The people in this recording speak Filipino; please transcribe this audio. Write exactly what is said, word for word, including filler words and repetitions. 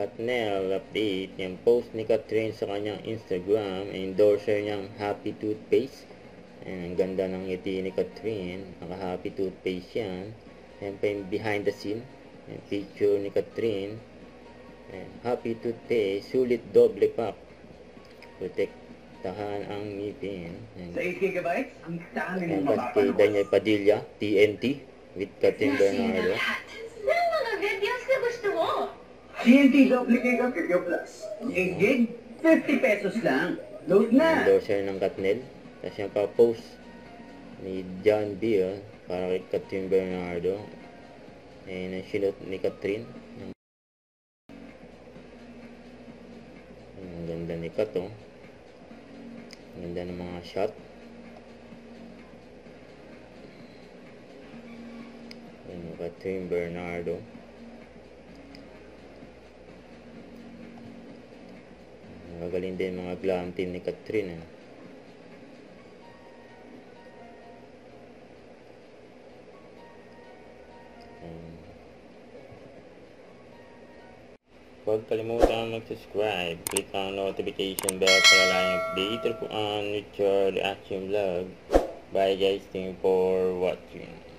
Kathniel update. Yung post ni Kathryn sa kanyang Instagram. Endorser niyang Happy Toothpaste. Ayan, ang ganda ng ngiti ni Kathryn. Naka-Happy Toothpaste yan. Ayan pa yung behind the scene. Ayan, picture ni Kathryn. Ayan, Happy Toothpaste. Sulit doble pack. Protektahan ang ngipin. Ayan. Sa eight gigabytes, ang dami Ayan, mong pa kay Daniel Padilla, T N T. With Kathryn Bernardo. Ng mga videos na gusto mo. T N T Double Giga Video Plus. eight gig, fifty pesos lang. Load na! Endorser ng Kathniel. Tapos yung pa-post ni John B. Oh, para kay Kathryn Bernardo. Ayan ang sinot ni Kathryn. Ang ganda ni Kat, oh. Ang ganda ng mga shot. Ayan yung Kathryn Bernardo. Magaling din mga glam team ni Kathryn, eh. Um, Huwag kalimutan mag-subscribe. Click ang notification bell para laging updated po ang future reaction vlog. Bye guys, thank you for watching.